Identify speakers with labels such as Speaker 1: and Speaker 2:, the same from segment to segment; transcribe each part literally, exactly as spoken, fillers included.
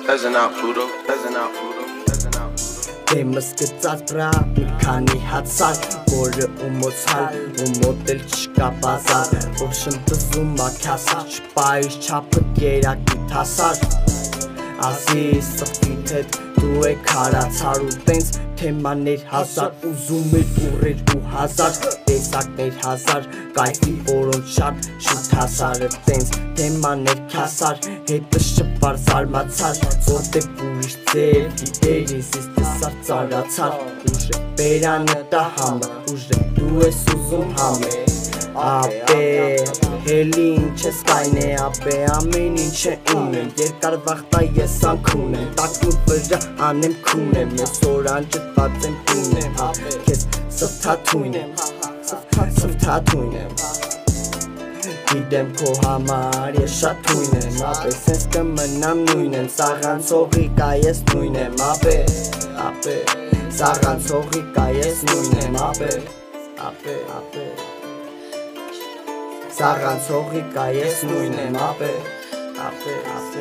Speaker 1: Peasant out Pluto, peasant out Pluto, peasant out Pluto.
Speaker 2: Դեմս գծած վրա մի քանի հացար, որը ու մոցալ ու մոդել չկա բազար, որ շնտզում ակյասար, չպայիս չապը գերակի թասար, ասիս սխվիտ հետ դու է քարացար ու տենց թեմաներ հազար, ուզում էր ուռեր ու հազար, տեսակներ հազար, կայֆի որոնց շատ շուտ հասարը տենց թեմաներ քյասար, հետը շպար զարմացար, որտեղ ուրիշ ձեր դիտեր իզիս տեսար ծարացար, ուժը բերանը տա համը, ուժը դու ես ուզում համը, ապե հելի ինչ ես կայն է ապե, ամեն ինչ է ուն եմ, երկար վաղտա ես անքուն եմ, տակնու վրա անեմ քուն եմ, ես օրան ճտված եմ տուն եմ, հա, կեզ սվթաթույն եմ, սվթաթույն եմ, գիտեմ քո համար ես շատ թույն եմ, ապե սենց կմնամ նույն եմ, սաղանցողի կա ես նույն եմ, ապե, ապե, սաղանցողի կա ես նույն եմ, ապե, ապե, ապե Սաղանցողի կա ես նույն եմ, ապե, ապե, ապե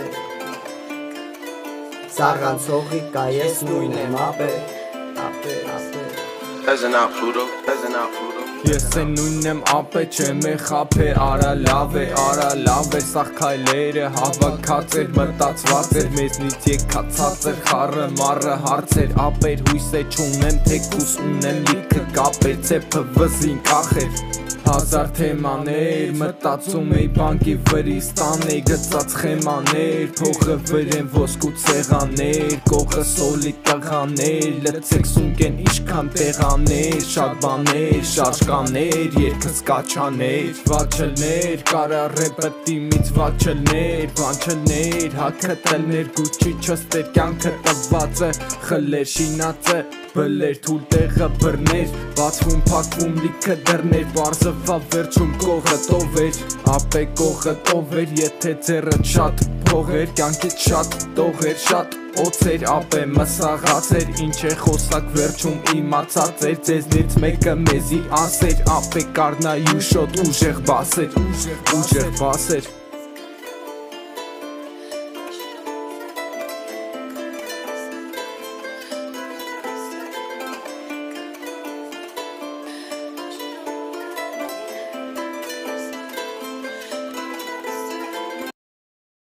Speaker 2: Սաղանցողի կա ես նույն եմ, ապե, ապե, ապե
Speaker 1: Peasant out Pluto, peasant out Pluto.
Speaker 3: Ես է նույնն եմ ապե, չեմ է խապ է, արա լավ է, արա լավ է, սաղ քայլերը հավաքած էր, մտածված էր, մեզնից եկացած էր, խառը մարը հարց էր, ապեր հույս է չունեմ, թեկուս ունեմ լիքը կապեր, ծեպը վզին կախեր Հազար թեմաներ, մտածում էի բանկի վրից տանեի գծած խեմաներ, փողը վրեն ոսկու ցեղաներ, կողը սոլի տղաներ, լցեք սունկեն իշքան տեղաներ, շատ բաներ, շարժկաներ, երկս կաչաներ, վաչելներ, կարա ռեպը տիմից վաչելներ, վանչելներ, հակտելներ, գուչի չստեր կյանքը տվածը, խլեր շինածը, բլեր թուլ տեղը բրներ, բացվում փակվում լիքը դռներ, բարձվա վերջում կողը տովեր, ապե կողը տովեր, եթե ձեռը շատ փողեր, կյանքից շատ տողեր, շատ օծեր, ապե մսաղացեր, ինչ է խոսակ վերջում իմացած էր, ձեզնից մեկը մեզի ասեր, ապե կարնայու շոտ ուժեղ բասեր, ուժեղ բասեր